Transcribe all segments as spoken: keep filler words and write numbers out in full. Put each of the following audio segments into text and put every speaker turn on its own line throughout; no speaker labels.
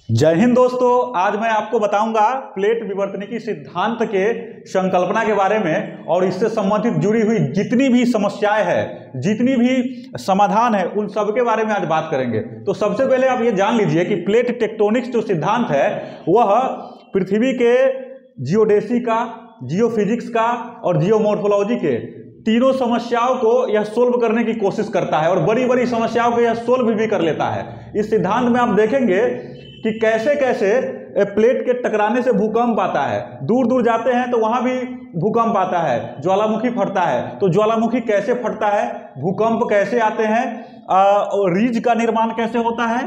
जय हिंद दोस्तों, आज मैं आपको बताऊंगा प्लेट विवर्तनिकी सिद्धांत के संकल्पना के बारे में और इससे संबंधित जुड़ी हुई जितनी भी समस्याएं हैं, जितनी भी समाधान है, उन सब के बारे में आज बात करेंगे। तो सबसे पहले आप ये जान लीजिए कि प्लेट टेक्टोनिक्स जो सिद्धांत है वह पृथ्वी के जियोडेसी का, जियोफिजिक्स का और जियोमॉर्फोलॉजी के तीनों समस्याओं को यह सोल्व करने की कोशिश करता है और बड़ी बड़ी समस्याओं को यह सोल्व भी कर लेता है। इस सिद्धांत में आप देखेंगे कि कैसे कैसे प्लेट के टकराने से भूकंप आता है। दूर दूर जाते हैं तो वहां भी भूकंप आता है, ज्वालामुखी फटता है। तो ज्वालामुखी कैसे फटता है, भूकंप कैसे आते हैं, रीज का निर्माण कैसे होता है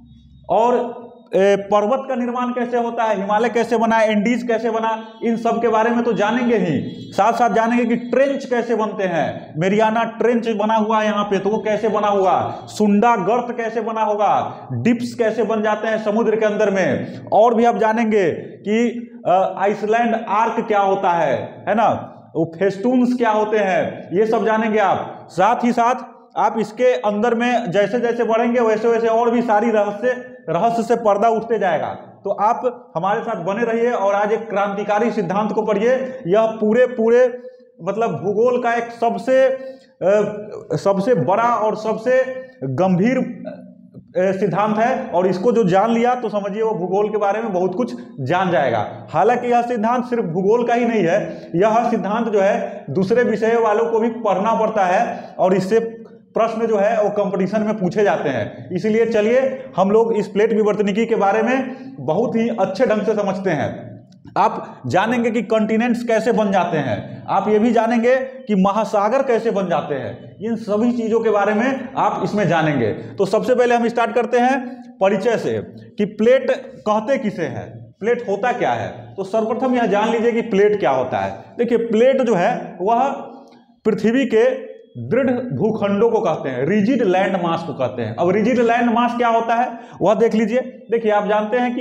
और पर्वत का निर्माण कैसे होता है, हिमालय कैसे बना, एंडीज कैसे बना, इन सब के बारे में तो जानेंगे ही। साथ साथ जानेंगे कि ट्रेंच कैसे बनते हैं, मेरियाना ट्रेंच बना हुआ है यहाँ पे, तो वो कैसे बना हुआ, सुंडा गर्त कैसे बना होगा, डिप्स कैसे बन जाते हैं समुद्र के अंदर में। और भी आप जानेंगे कि आइसलैंड आर्क क्या होता है है ना, वो फेस्टून्स क्या होते हैं, ये सब जानेंगे आप। साथ ही साथ आप इसके अंदर में जैसे जैसे बढ़ेंगे वैसे वैसे और भी सारी रहस्य रहस्य से पर्दा उठते जाएगा। तो आप हमारे साथ बने रहिए और आज एक क्रांतिकारी सिद्धांत को पढ़िए। यह पूरे पूरे मतलब भूगोल का एक सबसे सबसे बड़ा और सबसे गंभीर सिद्धांत है और इसको जो जान लिया तो समझिए वो भूगोल के बारे में बहुत कुछ जान जाएगा। हालांकि यह सिद्धांत सिर्फ भूगोल का ही नहीं है, यह सिद्धांत जो है दूसरे विषय वालों को भी पढ़ना पड़ता है और इससे प्रश्न जो है वो कंपटीशन में पूछे जाते हैं। इसलिए चलिए हम लोग इस प्लेट विवर्तनिकी के बारे में बहुत ही अच्छे ढंग से समझते हैं। आप जानेंगे कि कॉन्टिनेंट्स कैसे बन जाते हैं, आप ये भी जानेंगे कि महासागर कैसे बन जाते हैं। इन सभी चीजों के बारे में आप इसमें जानेंगे। तो सबसे पहले हम स्टार्ट करते हैं परिचय से कि प्लेट कहते किसे हैं, प्लेट होता क्या है। तो सर्वप्रथम यह जान लीजिए कि प्लेट क्या होता है। देखिए प्लेट जो है वह पृथ्वी के दृढ़ भूखंडों को कहते हैं, रिजिड लैंड मास को कहते हैं। अब रिजिड लैंड मास क्या होता है वह देख लीजिए। देखिए आप जानते हैं कि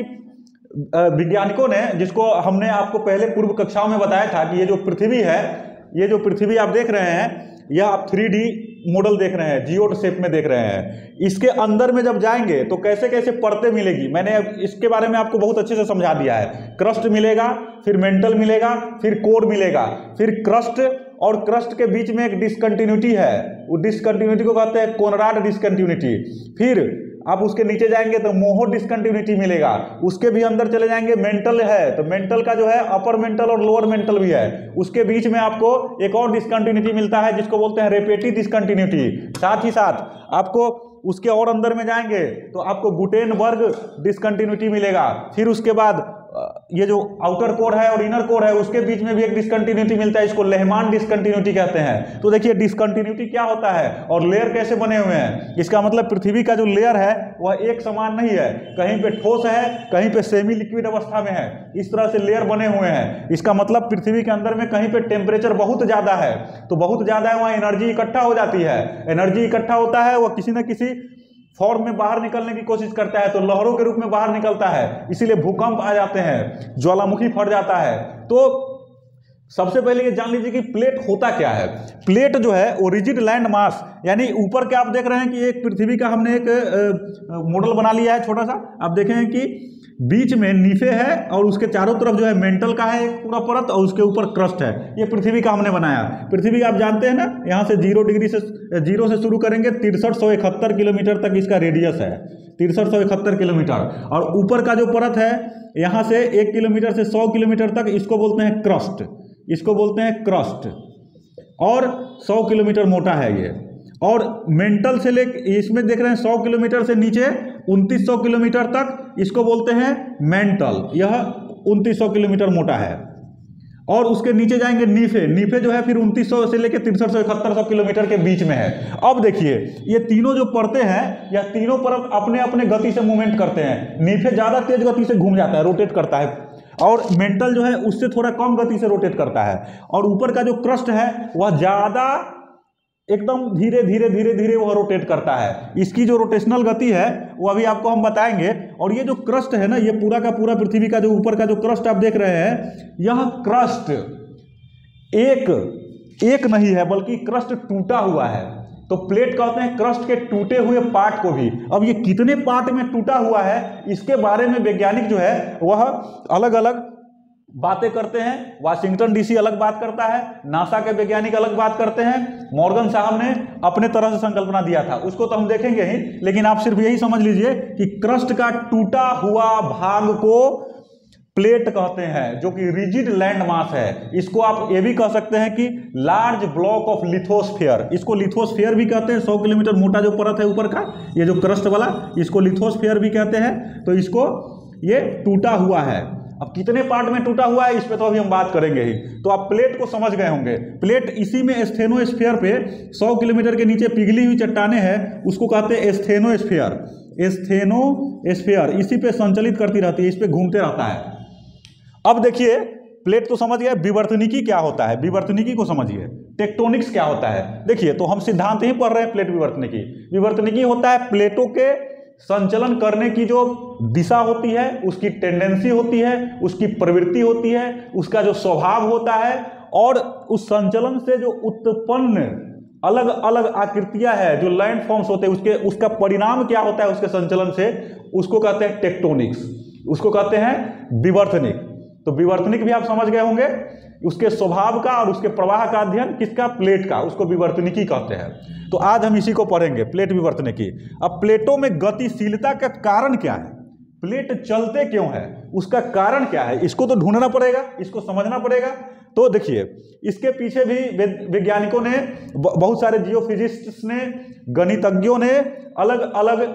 वैज्ञानिकों ने, जिसको हमने आपको पहले पूर्व कक्षाओं में बताया था कि ये जो पृथ्वी है, ये जो पृथ्वी आप देख रहे हैं, यह आप थ्री डी मॉडल देख रहे हैं, जियोड शेप में देख रहे हैं। इसके अंदर में जब जाएंगे तो कैसे कैसे परतें मिलेगी, मैंने इसके बारे में आपको बहुत अच्छे से समझा दिया है। क्रस्ट मिलेगा, फिर मेंटल मिलेगा, फिर कोर मिलेगा, फिर क्रस्ट और क्रस्ट के बीच में एक डिसकंटिन्यूटी है, वो डिसकंटिन्यूटी को कहते हैं कोनराड डिसकंटिन्यूटी। फिर आप उसके नीचे जाएंगे तो मोहो डिसकंटिन्यूटी मिलेगा, उसके भी अंदर चले जाएंगे मेंटल है, तो मेंटल का जो है अपर मेंटल और लोअर मेंटल भी है। उसके बीच में आपको एक और डिसकंटिन्यूटी मिलता है जिसको बोलते हैं रेपेटी डिसकंटिन्यूटी। साथ ही साथ आपको उसके और अंदर में जाएंगे तो आपको गुटेनबर्ग डिसकंटिन्यूटी मिलेगा। फिर उसके बाद ये जो आउटर कोर है और इनर कोर है उसके बीच में भी एक डिसकंटिन्यूटी मिलता है, इसको लेहमान डिसकंटिन्यूटी कहते हैं। तो देखिए डिसकंटिन्यूटी क्या होता है और लेयर कैसे बने हुए हैं। इसका मतलब पृथ्वी का जो लेयर है वह एक समान नहीं है, कहीं पे ठोस है, कहीं पे सेमी लिक्विड अवस्था में है, इस तरह से लेयर बने हुए हैं। इसका मतलब पृथ्वी के अंदर में कहीं पे टेम्परेचर बहुत ज्यादा है, तो बहुत ज्यादा है वहाँ एनर्जी इकट्ठा हो जाती है। एनर्जी इकट्ठा होता है वह किसी न किसी फॉर्म में बाहर निकलने की कोशिश करता है, तो लहरों के रूप में बाहर निकलता है, इसीलिए भूकंप आ जाते हैं, ज्वालामुखी फट जाता है। तो सबसे पहले ये जान लीजिए कि प्लेट होता क्या है। प्लेट जो है वो रिजिड लैंड मास, यानी ऊपर के आप देख रहे हैं कि एक पृथ्वी का हमने एक मॉडल बना लिया है छोटा सा। आप देखें कि बीच में नीफे है और उसके चारों तरफ जो है मेंटल का है एक पूरा परत और उसके ऊपर क्रस्ट है। ये पृथ्वी का हमने बनाया। पृथ्वी आप जानते हैं ना, यहाँ से जीरो डिग्री से जीरो से शुरू करेंगे, तिरसठ सौ इकहत्तर किलोमीटर तक इसका रेडियस है, तिरसठ सौ इकहत्तर किलोमीटर। और ऊपर का जो परत है यहाँ से एक किलोमीटर से सौ किलोमीटर तक, इसको बोलते हैं क्रस्ट, इसको बोलते हैं क्रस्ट, और सौ किलोमीटर मोटा है ये। और मेंटल से लेकर इसमें देख रहे हैं सौ किलोमीटर से नीचे उनतीस सौ किलोमीटर तक, इसको बोलते हैं मेंटल, यह उनतीस सौ किलोमीटर मोटा है। और उसके नीचे जाएंगे नीफे, नीफे जो है फिर उनतीस सौ से लेकर तिरसठ सौ इकहत्तर सौ किलोमीटर के बीच में है। अब देखिए ये तीनों जो परतें हैं, यह तीनों परत अपने अपने गति से मूवमेंट करते हैं। नीफे ज्यादा तेज गति से घूम जाता है, रोटेट करता है, और मेंटल जो है उससे थोड़ा कम गति से रोटेट करता है। और ऊपर का जो क्रस्ट है वह ज्यादा एकदम धीरे धीरे धीरे धीरे वह रोटेट करता है। इसकी जो रोटेशनल गति है वो अभी आपको हम बताएंगे। और ये जो क्रस्ट है ना, ये पूरा का पूरा पृथ्वी का जो ऊपर का जो क्रस्ट आप देख रहे हैं, यह क्रस्ट एक एक नहीं है बल्कि क्रस्ट टूटा हुआ है। तो प्लेट कहते हैं क्रस्ट के टूटे हुए पार्ट को भी। अब ये कितने पार्ट में टूटा हुआ है इसके बारे में वैज्ञानिक जो है वह अलग अलग बातें करते हैं। वाशिंगटन डीसी अलग बात करता है, नासा के वैज्ञानिक अलग बात करते हैं, मॉर्गन साहब ने अपने तरह से संकल्पना दिया था, उसको तो हम देखेंगे ही। लेकिन आप सिर्फ यही समझ लीजिए कि क्रस्ट का टूटा हुआ भाग को प्लेट कहते हैं, जो कि रिजिड लैंड मास है। इसको आप ये भी कह सकते हैं कि लार्ज ब्लॉक ऑफ लिथोस्फीयर, इसको लिथोस्फीयर भी कहते हैं। सौ किलोमीटर मोटा जो परत है ऊपर का, ये जो क्रस्ट वाला, इसको लिथोस्फीयर भी कहते हैं। तो इसको ये टूटा हुआ है। अब कितने पार्ट में टूटा हुआ है इस पे तो अभी हम बात करेंगे ही। तो आप प्लेट को समझ गए होंगे। प्लेट इसी में स्टेनोस्फीयर पे सौ किलोमीटर के नीचे पिघली हुई चट्टाने हैं, उसको कहते हैं स्टेनोस्फीयर। स्टेनोस्फीयर इसी पे संचलित करती रहती है, इस पे घूमते रहता है। अब देखिए, प्लेट तो समझ गए, विवर्तनिकी क्या होता है, विवर्तनिकी को समझिए। टेक्टोनिक्स क्या होता है, देखिए तो हम सिद्धांत ही पढ़ रहे हैं प्लेट विवर्तनिकी। विवर्तनिकी होता है प्लेटों के संचलन करने की जो दिशा होती है, उसकी टेंडेंसी होती है, उसकी प्रवृत्ति होती है, उसका जो स्वभाव होता है, और उस संचलन से जो उत्पन्न अलग अलग आकृतियां हैं, जो लैंड फॉर्म्स होते हैं, उसके उसका परिणाम क्या होता है उसके संचलन से, उसको कहते हैं टेक्टोनिक्स, उसको कहते हैं विवर्तनिक। तो विवर्तनिक भी आप समझ गए होंगे, उसके स्वभाव का और उसके प्रवाह का अध्ययन किसका, प्लेट का, उसको विवर्तनिकी कहते हैं। तो आज हम इसी को पढ़ेंगे, प्लेट विवर्तनिकी। अब प्लेटों में गतिशीलता का कारण क्या है, प्लेट चलते क्यों है, उसका कारण क्या है, इसको तो ढूंढना पड़ेगा, इसको समझना पड़ेगा। तो देखिए, इसके पीछे भी वैज्ञानिकों ने, बहुत सारे जियोफिजिस्ट्स ने, गणितज्ञों ने अलग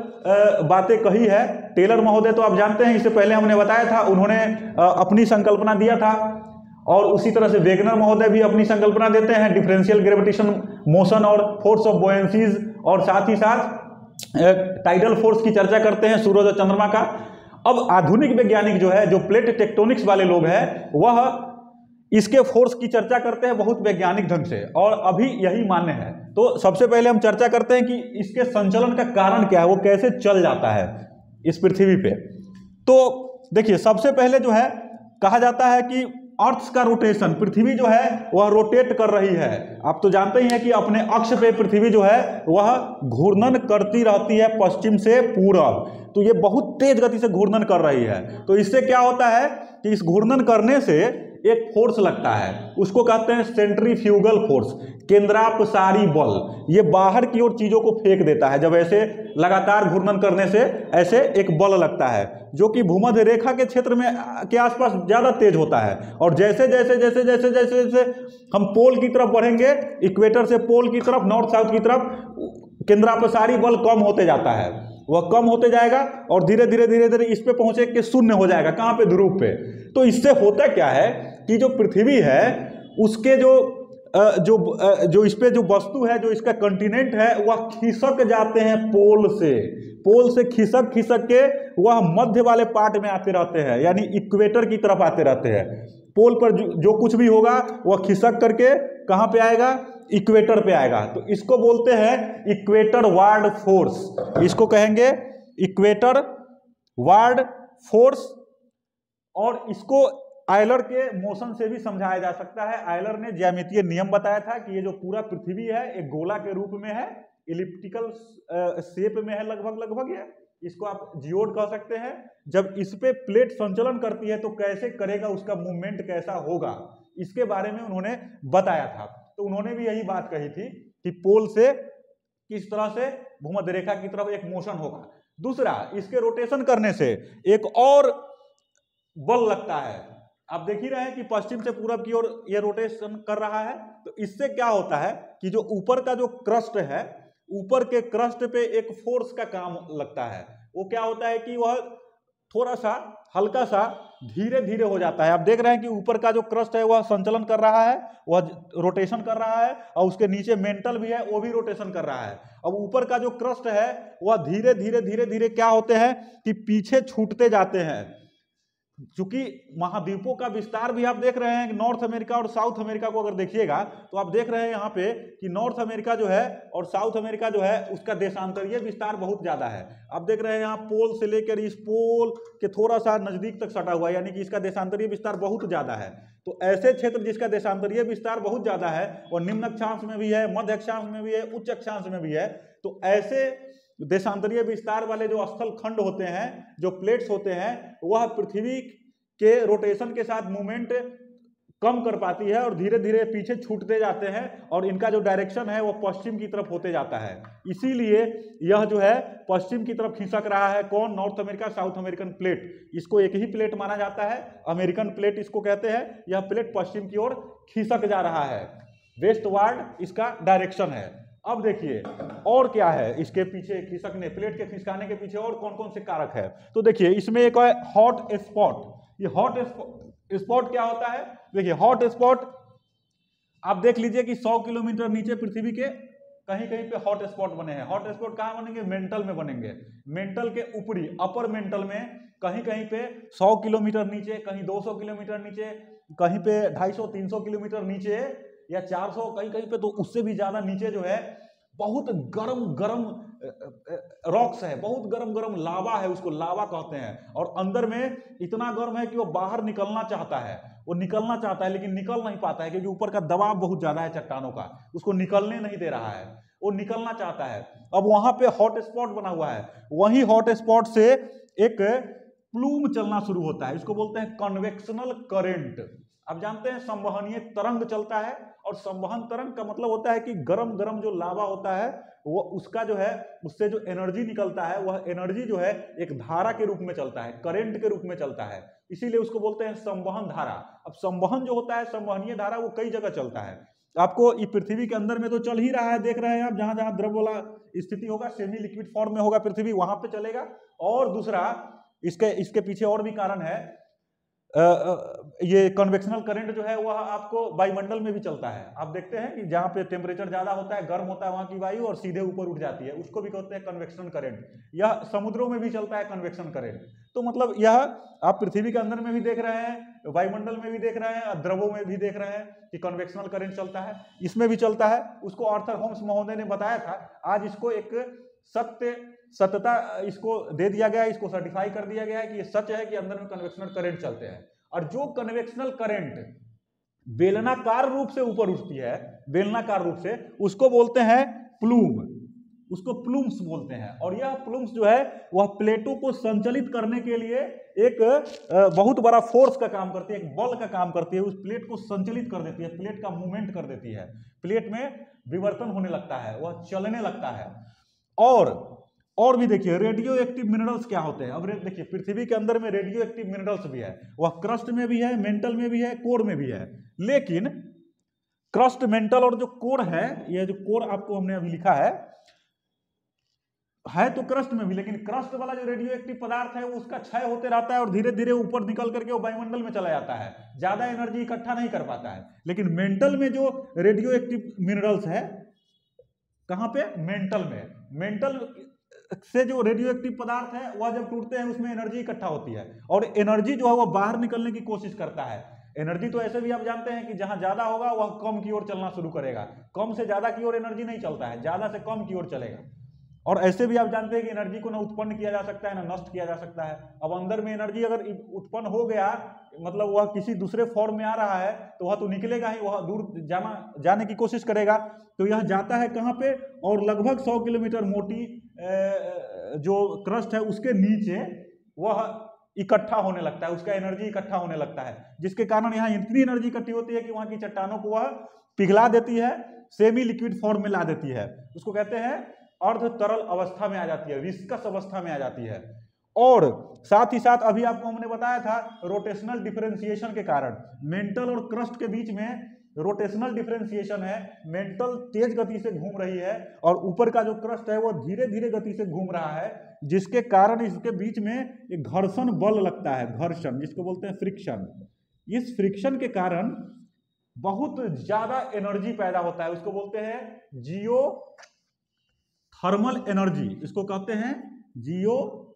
अलग बातें कही है। टेलर महोदय तो आप जानते हैं, इससे पहले हमने बताया था, उन्होंने अपनी संकल्पना दिया था। और उसी तरह से वेगनर महोदय भी अपनी संकल्पना देते हैं, डिफरेंशियल ग्रेविटेशन मोशन और फोर्स ऑफ बोयेंसीज, और साथ ही साथ टाइडल फोर्स की चर्चा करते हैं, सूरज और चंद्रमा का। अब आधुनिक वैज्ञानिक जो है, जो प्लेट टेक्टोनिक्स वाले लोग हैं, वह इसके फोर्स की चर्चा करते हैं बहुत वैज्ञानिक ढंग से, और अभी यही मान्य है। तो सबसे पहले हम चर्चा करते हैं कि इसके संचलन का कारण क्या है, वो कैसे चल जाता है इस पृथ्वी पे। तो देखिए, सबसे पहले जो है कहा जाता है कि अर्थ का रोटेशन, पृथ्वी जो है वह रोटेट कर रही है। आप तो जानते ही हैं कि अपने अक्ष पे पृथ्वी जो है वह घूर्णन करती रहती है पश्चिम से पूरब। तो ये बहुत तेज गति से घूर्णन कर रही है। तो इससे क्या होता है कि इस घूर्णन करने से एक फोर्स लगता है, उसको कहते हैं सेंट्रीफ्यूगल फोर्स, केंद्रापसारी बल। ये बाहर की ओर चीजों को फेंक देता है। जब ऐसे लगातार घूर्णन करने से ऐसे एक बल लगता है, जो कि भूमध्य रेखा के क्षेत्र में के आसपास ज्यादा तेज होता है। और जैसे जैसे जैसे जैसे जैसे जैसे हम पोल की तरफ बढ़ेंगे, इक्वेटर से पोल की तरफ, नॉर्थ साउथ की तरफ, केंद्रापसारी बल कम होते जाता है, वह कम होते जाएगा और धीरे धीरे धीरे धीरे इस पे पहुंचे कि शून्य हो जाएगा। कहाँ पे, ध्रुव पे। तो इससे होता क्या है कि जो पृथ्वी है उसके जो जो जो इस पे जो वस्तु है, जो इसका कंटिनेंट है, वह खिसक जाते हैं पोल से। पोल से खिसक खिसक के वह मध्य वाले पार्ट में आते रहते हैं, यानी इक्वेटर की तरफ आते रहते हैं। पोल पर जो, जो कुछ भी होगा वह खिसक करके कहाँ पे आएगा, इक्वेटर पे आएगा। तो इसको बोलते हैं इक्वेटर वार्ड फोर्स, इसको कहेंगे इक्वेटर वार्ड फोर्स। और इसको आयलर के मोशन से भी समझाया जा सकता है। आयलर ने ज्यामितीय नियम बताया था कि ये जो पूरा पृथ्वी है एक गोला के रूप में है, इलिप्टिकल शेप में है लगभग लगभग ये, इसको आप जियोड कह सकते हैं। जब इस पे प्लेट संचलन करती है तो कैसे करेगा, उसका मूवमेंट कैसा होगा, इसके बारे में उन्होंने बताया था। तो उन्होंने भी यही बात कही थी कि पोल से किस तरह से भूमध्य रेखा की तरफ एक मोशन होगा। दूसरा, इसके रोटेशन करने से एक और बल लगता है। आप देख ही रहे हैं कि पश्चिम से पूरब की ओर ये रोटेशन कर रहा है। तो इससे क्या होता है कि जो ऊपर का जो क्रस्ट है, ऊपर के क्रस्ट पे एक फोर्स का काम लगता है। वो क्या होता है कि वह थोड़ा सा हल्का सा धीरे धीरे हो जाता है। आप देख रहे हैं कि ऊपर का जो क्रस्ट है वह संचलन कर रहा है, वह रोटेशन कर रहा है, और उसके नीचे मेंटल भी है, वो भी रोटेशन कर रहा है। अब ऊपर का जो क्रस्ट है वह धीरे धीरे धीरे धीरे क्या होते हैं कि पीछे छूटते जाते हैं, चूंकि महाद्वीपों का विस्तार भी आप देख रहे हैं कि नॉर्थ अमेरिका और साउथ अमेरिका को अगर देखिएगा तो आप देख रहे हैं यहाँ पे कि नॉर्थ अमेरिका जो है और साउथ अमेरिका जो है उसका देशांतरीय विस्तार बहुत ज्यादा है। आप देख रहे हैं यहाँ पोल से लेकर इस पोल के थोड़ा सा नजदीक तक सटा हुआ है, यानी कि इसका देशांतरीय विस्तार बहुत ज्यादा है। तो ऐसे क्षेत्र जिसका देशांतरीय विस्तार बहुत ज्यादा है और निम्न अक्षांश में भी है, मध्य अक्षांश में भी है, उच्च अक्षांश में भी है, तो ऐसे देशांतरीय विस्तार वाले जो स्थल खंड होते हैं, जो प्लेट्स होते हैं, वह पृथ्वी के रोटेशन के साथ मूवमेंट कम कर पाती है और धीरे धीरे पीछे छूटते जाते हैं और इनका जो डायरेक्शन है वो पश्चिम की तरफ होते जाता है। इसीलिए यह जो है पश्चिम की तरफ खिसक रहा है। कौन? North America, South American plate. इसको एक ही प्लेट माना जाता है, अमेरिकन प्लेट इसको कहते हैं। यह प्लेट पश्चिम की ओर खिसक जा रहा है, वेस्टवार्ड इसका डायरेक्शन है। अब देखिए और क्या है इसके पीछे खिसकने, प्लेट के खिसकाने के पीछे और कौन कौन से कारक है। तो देखिए इसमें एक है हॉट स्पॉट। ये हॉट स्पॉट क्या होता है? देखिए हॉट स्पॉट आप देख लीजिए कि सौ किलोमीटर नीचे पृथ्वी के कहीं कहीं पे हॉट स्पॉट बने हैं। हॉट स्पॉट कहाँ बनेंगे? मेंटल में बनेंगे। मेंटल के ऊपरी अपर मेंटल में कहीं कहीं पे सौ किलोमीटर नीचे, कहीं दो सौ किलोमीटर नीचे, कहीं पे ढाई सौ तीन सौ किलोमीटर नीचे या चार सौ, कहीं कहीं पे तो उससे भी ज्यादा नीचे जो है बहुत गरम गरम रॉक्स है, बहुत गरम गरम लावा है, उसको लावा कहते हैं। और अंदर में इतना गर्म है कि वो बाहर निकलना चाहता है, वो निकलना चाहता है लेकिन निकल नहीं पाता है क्योंकि ऊपर का दबाव बहुत ज्यादा है चट्टानों का, उसको निकलने नहीं दे रहा है। वो निकलना चाहता है। अब वहां पे हॉट स्पॉट बना हुआ है, वही हॉट स्पॉट से एक प्लूम चलना शुरू होता है, इसको बोलते हैं कन्वेक्शनल करंट। आप जानते हैं संवहनीय तरंग चलता है, और संवहन तरंग का मतलब होता है कि गरम गरम जो लावा होता है वो उसका जो है उससे जो एनर्जी निकलता है वह एनर्जी जो है एक धारा के रूप में चलता है, करंट के रूप में चलता है, इसीलिए उसको बोलते हैं संवहन धारा। अब संवहन जो होता है, संवहनीय धारा, वो कई जगह चलता है। आपको ये पृथ्वी के अंदर में तो चल ही रहा है, देख रहे हैं आप, जहां जहां द्रव वाला स्थिति होगा, सेमी लिक्विड फॉर्म में होगा पृथ्वी, वहां पे चलेगा। और दूसरा इसके इसके पीछे और भी कारण है, आ, ये कन्वेक्शनल करंट जो है वह आपको वायुमंडल में भी चलता है। आप देखते हैं कि जहां पे टेम्परेचर ज्यादा होता है, गर्म होता है वहां की वायु और सीधे ऊपर उठ जाती है, उसको भी कहते हैं कन्वेक्शन करंट। यह समुद्रों में भी चलता है कन्वेक्शन करंट। तो मतलब यह आप पृथ्वी के अंदर में भी देख रहे हैं, वायुमंडल में भी देख रहे हैं, द्रवों में भी देख रहे हैं कि कन्वेक्शनल करंट चलता है, इसमें भी चलता है। उसको आर्थर होम्स महोदय ने बताया था, आज इसको एक सत्य सत्यता इसको दे दिया गया है, इसको सर्टिफाई कर दिया गया है कि ये सच है कि अंदर में कन्वेक्शनल करंट चलते हैं। और जो कन्वेक्शनल करंट बेलनाकार रूप से ऊपर उठती है, बेलनाकार रूप से, उसको बोलते हैं प्लूम, उसको प्लूम्स बोलते हैं। और यह प्लूम्स जो है वह प्लेटों को संचालित करने के लिए एक बहुत बड़ा फोर्स का काम करती है, एक बल का काम करती है, उस प्लेट को संचालित कर देती है, प्लेट का मूवमेंट कर देती है, प्लेट में विवर्तन होने लगता है, वह चलने लगता है। और और भी देखिए रेडियो एक्टिव मिनरल्स क्या होते हैं। अब देखिए पृथ्वी के अंदर में रेडियो एक्टिव मिनरल्स भी है, वह क्रस्ट में भी है, मेंटल में भी है, कोर में भी है। लेकिन क्रस्ट, मेंटल और जो कोर है, यह जो कोर आपको हमने अभी लिखा है है तो क्रस्ट में भी, लेकिन क्रस्ट वाला जो रेडियो एक्टिव पदार्थ है वो उसका क्षय होते रहता है और धीरे धीरे ऊपर निकल करके वो वायुमंडल में चला जाता है, ज्यादा एनर्जी इकट्ठा नहीं कर पाता है। लेकिन मेंटल में जो रेडियो एक्टिव मिनरल्स है, कहां पे? मेंटल में। मेंटल से जो रेडियो एक्टिव पदार्थ है वह जब टूटते हैं उसमें एनर्जी इकट्ठा होती है और एनर्जी जो है वह बाहर निकलने की कोशिश करता है। एनर्जी तो ऐसे भी आप जानते हैं कि जहां ज्यादा होगा वह कम की ओर चलना शुरू करेगा, कम से ज्यादा की ओर एनर्जी नहीं चलता है, ज्यादा से कम की ओर चलेगा। और ऐसे भी आप जानते हैं कि एनर्जी को ना उत्पन्न किया जा सकता है ना नष्ट किया जा सकता है। अब अंदर में एनर्जी अगर उत्पन्न हो गया, मतलब वह किसी दूसरे फॉर्म में आ रहा है, तो वह तो निकलेगा ही, वह दूर जाना जाने की कोशिश करेगा। तो यह जाता है कहाँ पे? और लगभग सौ किलोमीटर मोटी जो क्रस्ट है उसके नीचे वह इकट्ठा होने लगता है, उसका एनर्जी इकट्ठा होने लगता है, जिसके कारण यहाँ इतनी एनर्जी इकट्ठी होती है कि वहां की चट्टानों को वह पिघला देती है, सेमी लिक्विड फॉर्म में ला देती है, उसको कहते हैं अर्ध तरल अवस्था में आ जाती है, विस्कस अवस्था में आ जाती है। और साथ ही साथ अभी आपको हमने बताया था रोटेशनल डिफरेंशिएशन के कारण मेंटल और क्रस्ट के बीच में रोटेशनल डिफरेंशिएशन है, मेंटल तेज गति से घूम रही है और ऊपर का जो क्रस्ट है वो धीरे धीरे गति से घूम रहा है, जिसके कारण इसके बीच में एक घर्षण बल लगता है, घर्षण जिसको बोलते हैं फ्रिक्शन। इस फ्रिक्शन के कारण बहुत ज्यादा एनर्जी पैदा होता है, उसको बोलते हैं जियो थर्मल एनर्जी, इसको कहते हैं जियो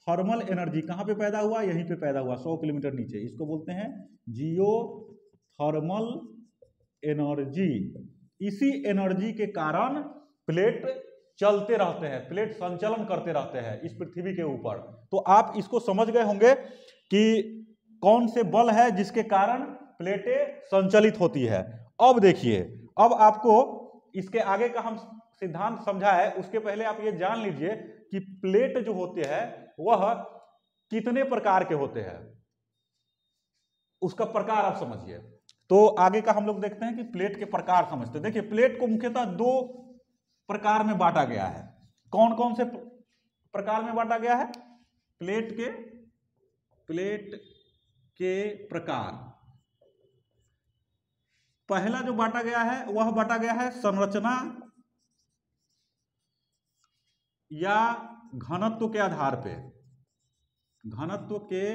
थर्मल एनर्जी कहाँ पे पैदा हुआ, यहीं पे पैदा हुआ सौ किलोमीटर नीचे, इसको बोलते हैं जियो थर्मल एनर्जी। इसी एनर्जी के कारण प्लेट चलते रहते हैं, प्लेट संचलन करते रहते हैं इस पृथ्वी के ऊपर। तो आप इसको समझ गए होंगे कि कौन से बल है जिसके कारण प्लेटें संचलित होती है। अब देखिए, अब आपको इसके आगे का हम सिद्धांत समझा है, उसके पहले आप ये जान लीजिए कि प्लेट जो होते हैं वह कितने प्रकार के होते हैं, उसका प्रकार आप समझिए। तो आगे का हम लोग देखते हैं कि प्लेट के प्रकार समझते हैं। देखिए, प्लेट को मुख्यतः दो प्रकार में बांटा गया है। कौन कौन से प्रकार में बांटा गया है? प्लेट के प्लेट के प्रकार। पहला जो बांटा गया है वह बांटा गया है संरचना या घनत्व के आधार पे, घनत्व के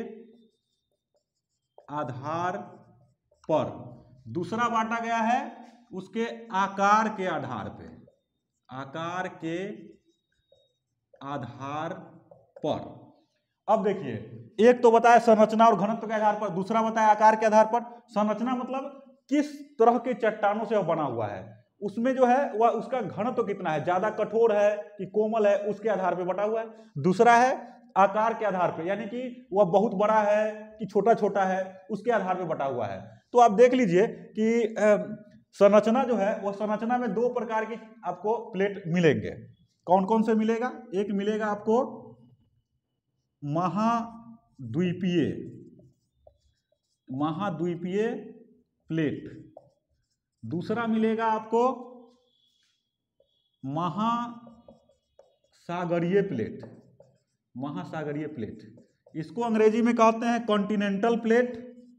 आधार पर। दूसरा बांटा गया है उसके आकार के आधार पे, आकार के आधार पर। अब देखिए, एक तो बताया संरचना और घनत्व के आधार पर, दूसरा बताया आकार के आधार पर। संरचना मतलब किस तरह के चट्टानों से वह बना हुआ है, उसमें जो है वह उसका घनत्व कितना है, ज्यादा कठोर है कि कोमल है, उसके आधार पर बटा हुआ है। दूसरा है आकार के आधार पर, यानी कि वह बहुत बड़ा है कि छोटा छोटा है, उसके आधार पर बटा हुआ है। तो आप देख लीजिए कि संरचना जो है वह संरचना में दो प्रकार की आपको प्लेट मिलेंगे। कौन कौन से मिलेगा? एक मिलेगा आपको महाद्वीपीय, महाद्वीपीय प्लेट। दूसरा मिलेगा आपको महासागरीय प्लेट, महासागरीय प्लेट। इसको अंग्रेजी में कहते हैं कॉन्टिनेंटल प्लेट,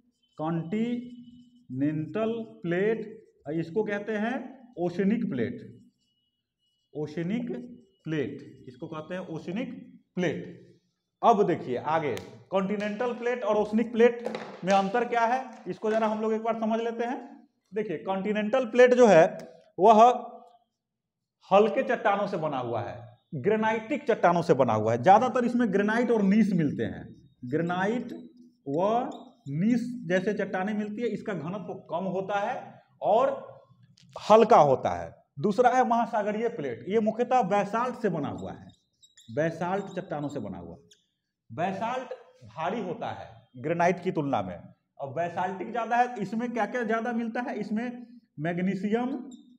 कॉन्टिनेंटल प्लेट। इसको कहते हैं ओशनिक प्लेट, ओशनिक प्लेट, इसको कहते हैं ओशनिक प्लेट। अब देखिए आगे, कॉन्टिनेंटल प्लेट और ओशनिक प्लेट में अंतर क्या है, इसको जरा हम लोग एक बार समझ लेते हैं। देखिए, कॉन्टिनेंटल प्लेट जो है वह हल्के चट्टानों से बना हुआ है, ग्रेनाइटिक चट्टानों से बना हुआ है। ज्यादातर इसमें ग्रेनाइट और नीस मिलते हैं, ग्रेनाइट व नीस जैसे चट्टानें मिलती है। इसका घनत्व कम होता है और हल्का होता है। दूसरा है महासागरीय प्लेट, ये मुख्यतः बैसाल्ट से बना हुआ है, बैसाल्ट चट्टानों से बना हुआ। बैसाल्ट भारी होता है ग्रेनाइट की तुलना में, और बैसाल्टिक ज्यादा है। इसमें क्या क्या ज्यादा मिलता है? इसमें मैग्नीशियम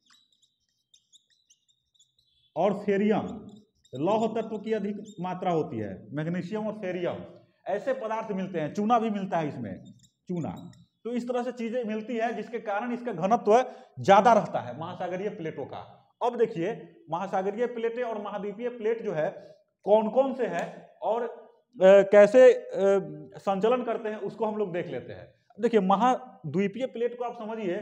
और फेरियम, लौह तत्व की अधिक मात्रा होती है। मैग्नीशियम और फेरियम ऐसे पदार्थ मिलते हैं। चूना भी मिलता है इसमें, चूना। तो इस तरह से चीजें मिलती है जिसके कारण इसका घनत्व ज्यादा रहता है महासागरीय प्लेटों का। अब देखिए, महासागरीय प्लेटें और महाद्वीपीय प्लेट जो है कौन कौन से है और आ, कैसे आ, संचलन करते हैं उसको हम लोग देख लेते हैं। देखिए, महाद्वीपीय प्लेट को आप समझिए,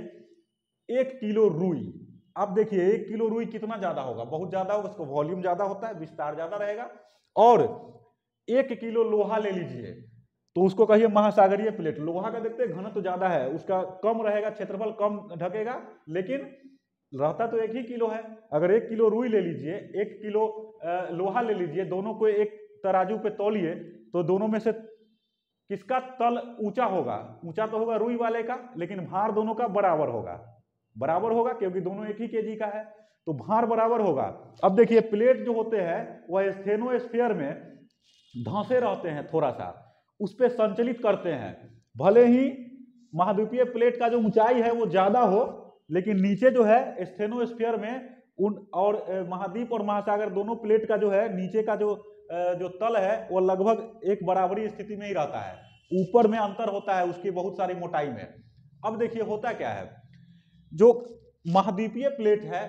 एक किलो रुई। आप देखिए, एक किलो रुई कितना ज्यादा होगा, बहुत ज्यादा होगा, उसको वॉल्यूम ज्यादा होता है, विस्तार ज्यादा रहेगा। और एक किलो लोहा ले लीजिए तो उसको कहिए महासागरीय प्लेट। लोहा का देखते हैं घनत्व तो ज्यादा है, उसका कम रहेगा, क्षेत्रफल कम ढकेगा, लेकिन रहता तो एक ही किलो है। अगर एक किलो रुई ले लीजिए, एक किलो लोहा ले लीजिए, दोनों को एक तराजू पे तौलिए, तो दोनों में से किसका तल ऊंचा होगा? ऊंचा तो होगा रुई वाले का, लेकिन भार दोनों का बराबर होगा, बराबर होगा क्योंकि दोनों एक ही केजी का है, तो भार बराबर होगा। अब देखिए, प्लेट जो होते हैं वह स्टेनोस्फीयर में धंसे रहते हैं, थोड़ा सा उस पर संचलित करते हैं। भले ही महाद्वीपीय प्लेट का जो ऊंचाई है वो ज्यादा हो, लेकिन नीचे जो है स्टेनोस्फीयर में उन और महाद्वीप और महासागर दोनों प्लेट का जो है नीचे का जो जो तल है वो लगभग एक बराबरी स्थिति में ही रहता है। ऊपर में अंतर होता है उसकी बहुत सारी मोटाई में। अब देखिए, होता क्या है, जो महाद्वीपीय प्लेट है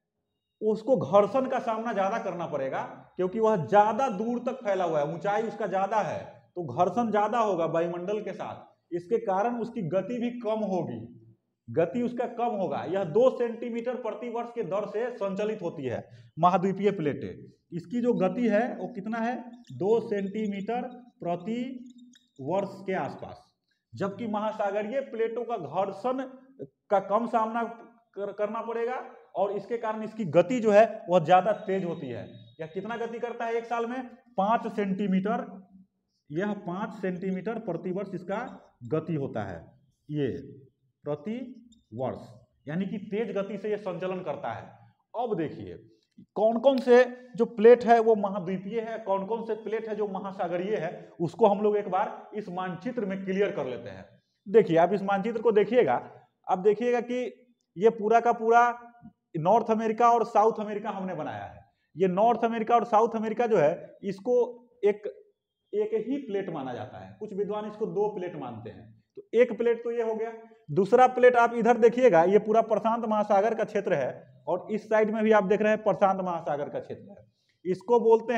उसको घर्षण का सामना ज्यादा करना पड़ेगा, क्योंकि वह ज्यादा दूर तक फैला हुआ है, ऊंचाई उसका ज्यादा है, तो घर्षण ज्यादा होगा वायुमंडल के साथ। इसके कारण उसकी गति भी कम होगी, गति उसका कम होगा। यह दो सेंटीमीटर प्रति वर्ष के दर से संचलित होती है महाद्वीपीय प्लेटें। इसकी जो गति है वो कितना है? दो सेंटीमीटर प्रति वर्ष के आसपास। जबकि महासागरीय प्लेटों का घर्षण का कम सामना कर, करना पड़ेगा, और इसके कारण इसकी गति जो है वह ज्यादा तेज होती है। यह कितना गति करता है एक साल में? पांच सेंटीमीटर यह पाँच सेंटीमीटर प्रति वर्ष इसका गति होता है, ये प्रति वर्ष, यानी कि तेज गति से ये संचलन करता है। अब देखिए कौन कौन से जो प्लेट है वो महाद्वीपीय है, कौन कौन से प्लेट है जो महासागरीय है, उसको हम लोग एक बार इस मानचित्र में क्लियर कर लेते हैं। देखिए आप इस मानचित्र को देखिएगा, आप देखिएगा कि ये पूरा का पूरा नॉर्थ अमेरिका और साउथ अमेरिका हमने बनाया है। ये नॉर्थ अमेरिका और साउथ अमेरिका जो है इसको एक एक ही प्लेट माना जाता है, कुछ विद्वान इसको दो प्लेट मानते हैं। तो एक प्लेट तो ये हो गया, दूसरा प्लेट आप इधर देखिएगा, ये पूरा प्रशांत महासागर का क्षेत्र है और इस साइड में भी आप देख रहे हैं प्रशांत महासागर का क्षेत्र है। इसको बोलते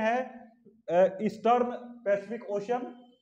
हैं ईस्टर्न पैसिफिक ओशन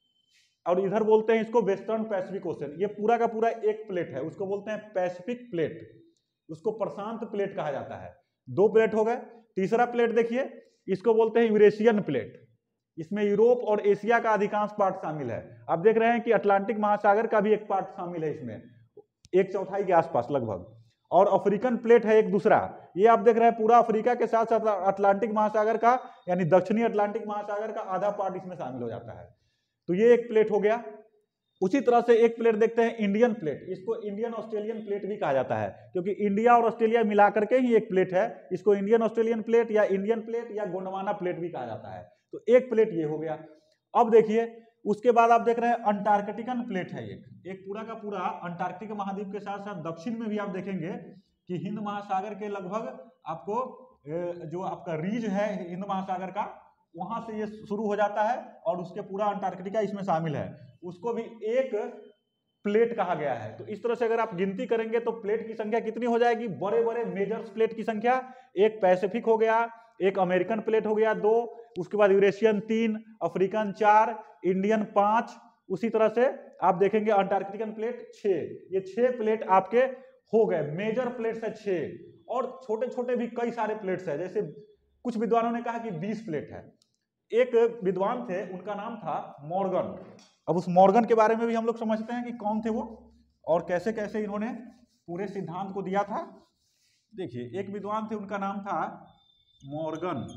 और इधर बोलते हैं इसको वेस्टर्न पैसिफिक ओशन। ये पूरा का पूरा एक प्लेट है, उसको बोलते हैं पैसिफिक प्लेट, उसको प्रशांत प्लेट कहा जाता है। दो प्लेट हो गए। तीसरा प्लेट देखिए, इसको बोलते हैं यूरेशियन प्लेट, इसमें यूरोप और एशिया का अधिकांश पार्ट शामिल है। आप देख रहे हैं कि अटलांटिक महासागर का भी एक पार्ट शामिल है इसमें, एक चौथाई के आसपास लगभग। और अफ्रीकन प्लेट है एक दूसरा, ये आप देख रहे हैं पूरा अफ्रीका के साथ साथ अटलांटिक महासागर का यानी दक्षिणी अटलांटिक महासागर का आधा पार्ट इसमें शामिल हो जाता है। तो ये एक प्लेट हो गया। उसी तरह से एक प्लेट देखते हैं इंडियन प्लेट, इसको इंडियन ऑस्ट्रेलियन प्लेट भी कहा जाता है क्योंकि इंडिया और ऑस्ट्रेलिया मिलाकर के ही एक प्लेट है। इसको इंडियन ऑस्ट्रेलियन प्लेट या इंडियन प्लेट या गोंडवाना प्लेट भी कहा जाता है। तो एक प्लेट ये हो गया। अब देखिए उसके बाद आप देख रहे हैं अंटार्कटिकन प्लेट है एक एक पूरा का पूरा अंटार्कटिक महाद्वीप के साथ साथ दक्षिण में भी आप देखेंगे कि हिंद महासागर के लगभग आपको जो आपका रीज है हिंद महासागर का, वहां से ये शुरू हो जाता है और उसके पूरा अंटार्कटिका इसमें शामिल है, उसको भी एक प्लेट कहा गया है। तो इस तरह से अगर आप गिनती करेंगे तो प्लेट की संख्या कितनी हो जाएगी, बड़े बड़े मेजर्स प्लेट की संख्या, एक पैसिफिक हो गया, एक अमेरिकन प्लेट हो गया दो, उसके बाद यूरेशियन तीन, अफ्रीकन चार, इंडियन पांच, उसी तरह से आप देखेंगे अंटार्कटिकन प्लेट छह। ये छह प्लेट आपके हो गए, मेजर प्लेट्स है छह। और छोटे छोटे भी कई सारे प्लेट्स है, जैसे कुछ विद्वानों ने कहा कि बीस प्लेट है। एक विद्वान थे उनका नाम था मॉर्गन। अब उस मॉर्गन के बारे में भी हम लोग समझते हैं कि कौन थे वो और कैसे कैसे इन्होंने पूरे सिद्धांत को दिया था। देखिए एक विद्वान थे उनका नाम था मॉर्गन,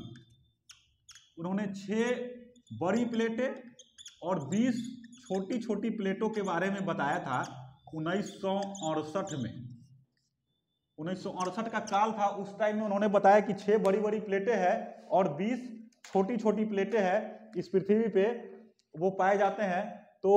उन्होंने छह बड़ी प्लेटें और बीस छोटी छोटी प्लेटों के बारे में बताया था उन्नीस सौ अड़सठ में। उन्नीस सौ अड़सठ का काल था, उस टाइम में उन्होंने बताया कि छह बड़ी बड़ी प्लेटें हैं और बीस छोटी छोटी प्लेटें हैं इस पृथ्वी पे वो पाए जाते हैं। तो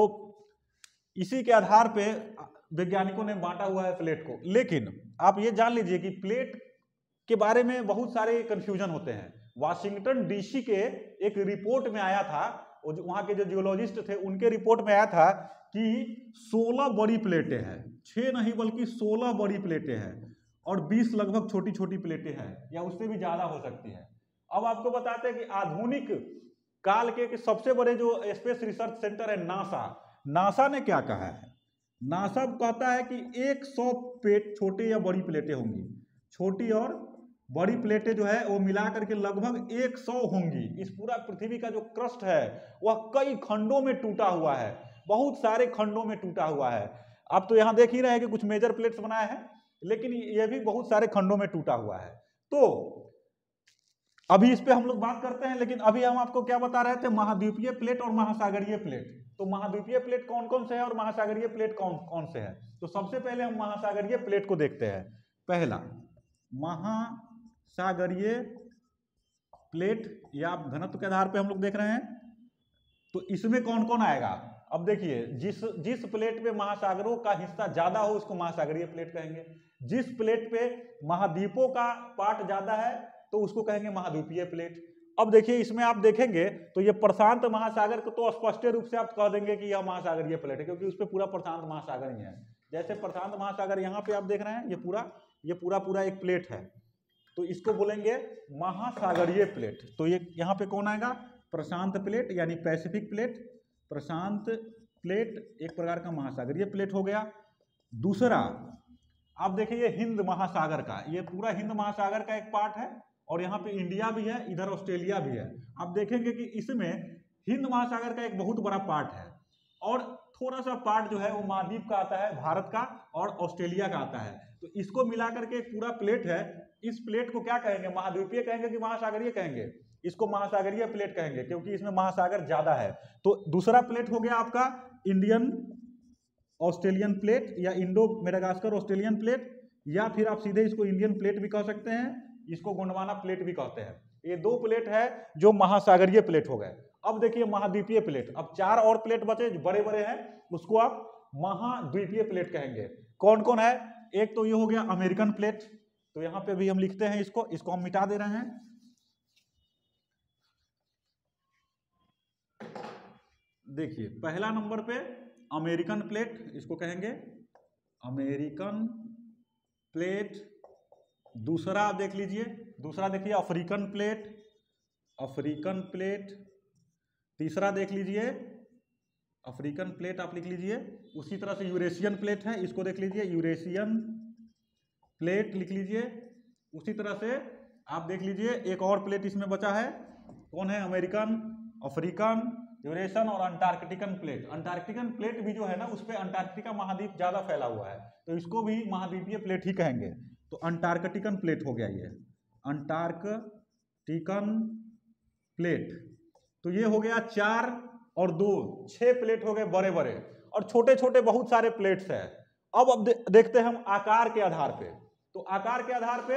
इसी के आधार पे वैज्ञानिकों ने बांटा हुआ है प्लेट को। लेकिन आप ये जान लीजिए कि प्लेट के बारे में बहुत सारे कंफ्यूजन होते हैं। वाशिंगटन डीसी के एक रिपोर्ट में आया था, वहां के जो जियोलॉजिस्ट थे उनके रिपोर्ट में आया था कि सोलह बड़ी प्लेटें हैं, छह नहीं बल्कि सोलह बड़ी प्लेटें हैं और बीस लगभग छोटी छोटी प्लेटें हैं या उससे भी ज्यादा हो सकती है। अब आपको बताते हैं कि आधुनिक काल के कि सबसे बड़े जो स्पेस रिसर्च सेंटर है नासा, नासा ने क्या कहा है, नासा कहता है कि सौ पेट छोटे या बड़ी प्लेटें होंगी, छोटी और बड़ी प्लेटें जो है वो मिला करके लगभग सौ होंगी। इस पूरा पृथ्वी का जो क्रस्ट है वह कई खंडों में टूटा हुआ है, बहुत सारे खंडों में टूटा हुआ है। आप तो यहाँ देख ही रहे हैं कि कुछ मेजर प्लेट्स बनाए हैं, लेकिन यह भी बहुत सारे खंडों में टूटा हुआ है। तो अभी इस पे हम लोग बात करते हैं, लेकिन अभी हम आपको क्या बता रहे थे, महाद्वीपीय प्लेट और महासागरीय प्लेट। तो महाद्वीपीय प्लेट कौन कौन से हैं और महासागरीय प्लेट कौन कौन से हैं। तो सबसे पहले हम महासागरीय प्लेट को देखते हैं। पहला महासागरीय प्लेट, या आप घनत्व के आधार पे हम लोग देख रहे हैं, तो इसमें कौन कौन आएगा। अब देखिए जिस जिस प्लेट पे महासागरों का हिस्सा ज्यादा हो उसको महासागरीय प्लेट कहेंगे, जिस प्लेट पे महाद्वीपों का पार्ट ज्यादा है तो उसको कहेंगे महाद्वीपीय प्लेट। अब देखिए इसमें आप देखेंगे तो ये प्रशांत महासागर को तो स्पष्ट रूप से आप कह देंगे कि यह महासागरीय प्लेट है, क्योंकि उस पर पूरा प्रशांत महासागर ही है। जैसे प्रशांत महासागर यहाँ पे आप देख रहे हैं, ये पूरा ये पूरा पूरा एक प्लेट है, तो इसको बोलेंगे महासागरीय प्लेट। तो ये यहाँ पे कौन आएगा, प्रशांत प्लेट यानी पैसिफिक प्लेट, प्रशांत प्लेट एक प्रकार का महासागरीय प्लेट हो गया। दूसरा आप देखिए ये हिंद महासागर का, ये पूरा हिंद महासागर का एक पार्ट है और यहाँ पे इंडिया भी है, इधर ऑस्ट्रेलिया भी है। आप देखेंगे कि इसमें हिंद महासागर का एक बहुत बड़ा पार्ट है और थोड़ा सा पार्ट जो है वो महाद्वीप का आता है, भारत का और ऑस्ट्रेलिया का आता है। तो इसको मिलाकर के एक पूरा प्लेट है। इस प्लेट को क्या कहेंगे, महाद्वीपीय कहेंगे कि महासागरीय कहेंगे। इसको महासागरीय प्लेट कहेंगे क्योंकि इसमें महासागर ज्यादा है। तो दूसरा प्लेट हो गया आपका इंडियन ऑस्ट्रेलियन प्लेट या इंडो मेडागास्कर ऑस्ट्रेलियन प्लेट, या फिर आप सीधे इसको इंडियन प्लेट भी कह सकते हैं, इसको गोंडवाना प्लेट भी कहते हैं। ये दो प्लेट है जो महासागरीय प्लेट हो गए। अब देखिए महाद्वीपीय प्लेट, अब चार और प्लेट बचे जो बड़े बड़े हैं, उसको आप महाद्वीपीय प्लेट कहेंगे। कौन कौन है? एक तो ये हो गया अमेरिकन प्लेट, तो यहां पे भी हम लिखते हैं इसको, इसको हम मिटा दे रहे हैं। देखिए पहला नंबर पे अमेरिकन प्लेट, इसको कहेंगे अमेरिकन प्लेट। दूसरा आप देख लीजिए, दूसरा देखिए अफ्रीकन प्लेट, अफ्रीकन प्लेट। तीसरा देख लीजिए अफ्रीकन प्लेट आप लिख लीजिए। उसी तरह से यूरेशियन प्लेट है, इसको देख लीजिए यूरेशियन प्लेट लिख लीजिए। उसी तरह से आप देख लीजिए एक और प्लेट इसमें बचा है, कौन है? अमेरिकन, अफ्रीकन, यूरेशियन और अंटार्कटिकन प्लेट। अंटार्कटिकन प्लेट भी जो है ना, उस पर अंटार्कटिका महाद्वीप ज्यादा फैला हुआ है, तो इसको भी महाद्वीपीय प्लेट ही कहेंगे। तो अंटार्कटिकन प्लेट हो गया ये, अंटार्कटिकन प्लेट। तो ये हो गया चार और दो, छह प्लेट हो गए बड़े बड़े, और छोटे छोटे बहुत सारे प्लेट्स हैं। अब अब दे, देखते हैं हम आकार के आधार पे। तो आकार के आधार पे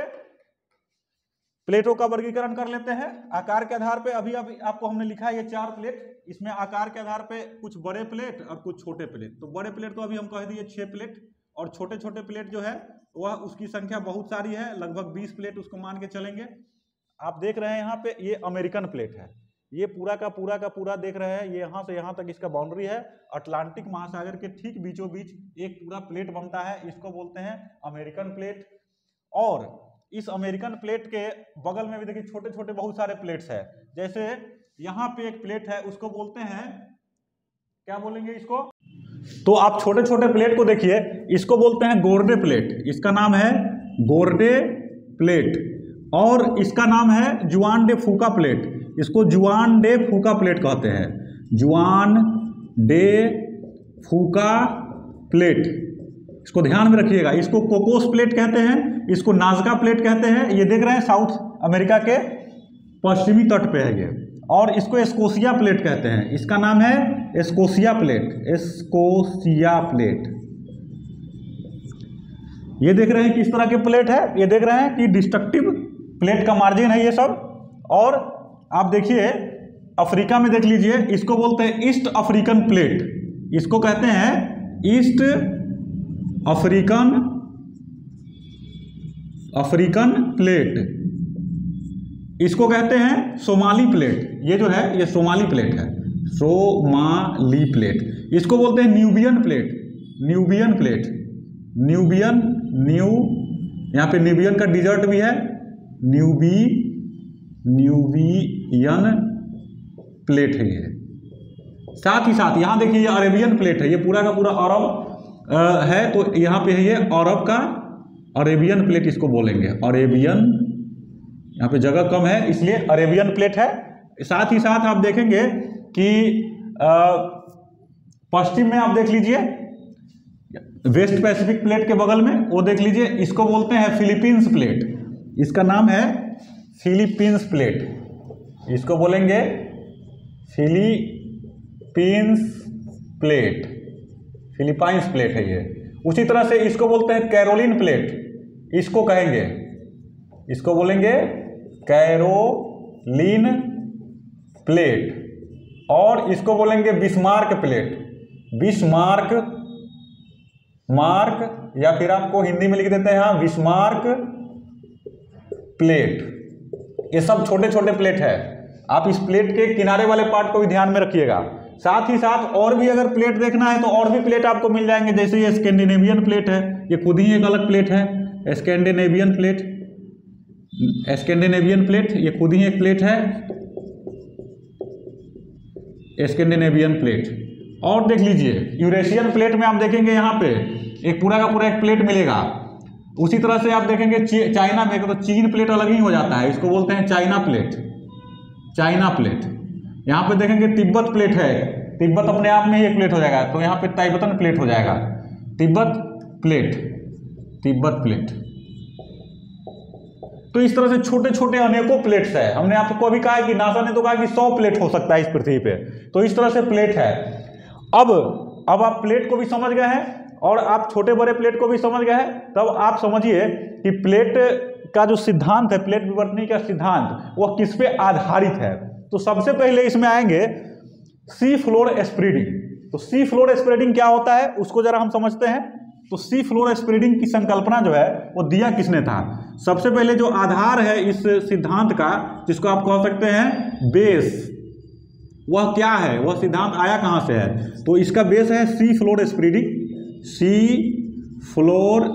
प्लेटों का वर्गीकरण कर लेते हैं। आकार के आधार पे अभी अभी आपको हमने लिखा है ये चार प्लेट, इसमें आकार के आधार पे कुछ बड़े प्लेट और कुछ छोटे प्लेट। तो बड़े प्लेट तो अभी हम कह दिए छह प्लेट, और छोटे छोटे प्लेट जो है वह उसकी संख्या बहुत सारी है, लगभग बीस प्लेट उसको मान के चलेंगे। आप देख रहे हैं यहाँ पे ये अमेरिकन प्लेट है, ये पूरा का पूरा का पूरा देख रहे हैं, ये यहाँ से यहाँ तक इसका बाउंड्री है। अटलांटिक महासागर के ठीक बीचों बीच एक पूरा प्लेट बनता है, इसको बोलते हैं अमेरिकन प्लेट। और इस अमेरिकन प्लेट के बगल में भी देखिए छोटे छोटे बहुत सारे प्लेट्स है। जैसे यहाँ पे एक प्लेट है, उसको बोलते हैं, क्या बोलेंगे इसको? तो आप छोटे छोटे प्लेट को देखिए, इसको बोलते हैं गोर्डे प्लेट, इसका नाम है गोर्डे प्लेट। और इसका नाम है जुआन डे फूका प्लेट, इसको जुआन डे फूका प्लेट कहते हैं, जुआन डे फूका प्लेट। इसको ध्यान में रखिएगा। इसको कोकोस प्लेट कहते हैं, इसको नाजका प्लेट कहते हैं। ये देख रहे हैं साउथ अमेरिका के पश्चिमी तट पे है ये। और इसको एस्कोसिया प्लेट कहते हैं, इसका नाम है एस्कोसिया प्लेट, एस्कोसिया प्लेट। ये देख रहे हैं किस तरह के प्लेट है, ये देख रहे हैं कि डिस्ट्रक्टिव प्लेट का मार्जिन है ये सब। और आप देखिए अफ्रीका में देख लीजिए, इसको बोलते हैं ईस्ट अफ्रीकन प्लेट, इसको कहते हैं ईस्ट अफ्रीकन अफ्रीकन प्लेट। इसको कहते हैं सोमाली प्लेट, ये जो है ये सोमाली प्लेट है, सोमाली प्लेट। इसको बोलते हैं Nubian plate, Nubian plate, Nubian, new, यहाँ पे न्यूबियन का डिजर्ट भी है, न्यूबी न्यूबियन प्लेट है ये। साथ ही साथ यहाँ देखिए ये अरेबियन प्लेट है, ये पूरा का पूरा अरब है, तो यहाँ पे है ये अरब का अरेबियन प्लेट इसको बोलेंगे, अरेबियन। यहाँ पे जगह कम है इसलिए अरेबियन प्लेट है। साथ ही साथ आप देखेंगे कि पश्चिम में आप देख लीजिए वेस्ट पैसिफिक प्लेट के बगल में, वो देख लीजिए, इसको बोलते हैं फिलीपींस प्लेट, इसका नाम है फिलीपींस प्लेट, इसको बोलेंगे फिलीपींस प्लेट, फिलीपाइंस प्लेट है ये। उसी तरह से इसको बोलते हैं कैरोलिन प्लेट, इसको कहेंगे, इसको बोलेंगे कैरोलिन प्लेट। और इसको बोलेंगे बिस्मार्क प्लेट, बिस्मार्क मार्क, या फिर आपको हिंदी में लिख देते हैं यहाँ बिस्मार्क प्लेट। ये सब छोटे छोटे प्लेट है, आप इस प्लेट के किनारे वाले पार्ट को भी ध्यान में रखिएगा। साथ ही साथ और भी अगर प्लेट देखना है तो और भी प्लेट आपको मिल जाएंगे, जैसे ये स्कैंडिनेवियन प्लेट है, ये खुद ही एक अलग प्लेट है, स्कैंडिनेवियन प्लेट, स्कैंडिनेवियन प्लेट, ये खुद ही एक प्लेट है, स्कैंडिनेवियन प्लेट। और देख लीजिए यूरेशियन प्लेट में आप देखेंगे यहाँ पे एक पूरा का पूरा एक प्लेट मिलेगा। उसी तरह से आप देखेंगे चाइना में तो चीन प्लेट अलग ही हो जाता है, इसको बोलते हैं चाइना प्लेट, चाइना प्लेट। यहाँ पे देखेंगे तिब्बत प्लेट है, तिब्बत अपने आप में ही एक प्लेट हो जाएगा, तो यहाँ पे तिब्बतन प्लेट हो जाएगा, तिब्बत प्लेट, तिब्बत प्लेट। तो इस तरह से छोटे छोटे अनेकों प्लेट्स है। हमने आपको अभी कहा है कि नासा ने तो कहा कि सौ प्लेट हो सकता है इस पृथ्वी पे, तो इस तरह से प्लेट है। अब अब आप प्लेट को भी समझ गए हैं और आप छोटे बड़े प्लेट को भी समझ गए हैं, तब आप समझिए कि प्लेट का जो सिद्धांत है, प्लेट विवर्तनी का सिद्धांत, वह किस पे आधारित है। तो सबसे पहले इसमें आएंगे सी फ्लोर स्प्रेडिंग। तो सी फ्लोर स्प्रेडिंग क्या होता है उसको जरा हम समझते हैं। तो सी फ्लोर स्प्रेडिंग की संकल्पना जो है वो दिया किसने था। सबसे पहले जो आधार है इस सिद्धांत का, जिसको आप कह सकते हैं बेस, वह क्या है, वह सिद्धांत आया कहाँ से है। तो इसका बेस है sea floor spreading. Sea floor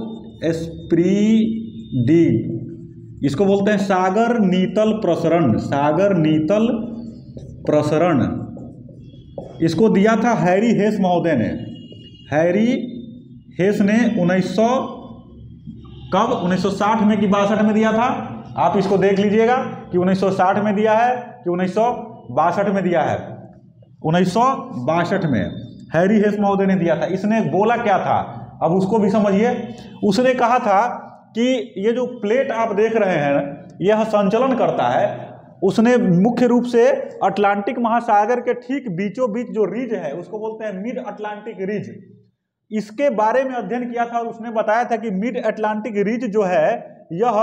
spreading इसको बोलते हैं सागर नीतल प्रसरण। सागर नीतल प्रसरण इसको दिया था हैरी हेस महोदय ने। हैरी हेस ने उन्नीस सौ कब उन्नीस सौ साठ में कि बासठ में दिया था। आप इसको देख लीजिएगा कि उन्नीस सौ साठ में दिया है कि उन्नीस सौ बासठ में दिया है। उन्नीस सौ बासठ में हैरी हेस महोदय ने दिया था। इसने बोला क्या था, अब उसको भी समझिए। उसने कहा था कि ये जो प्लेट आप देख रहे हैं यह संचलन करता है। उसने मुख्य रूप से अटलांटिक महासागर के ठीक बीचों बीच जो रिज है उसको बोलते हैं मिड अटलांटिक रिज, इसके बारे में अध्ययन किया था। और उसने बताया था कि मिड अटलांटिक रिज जो है यह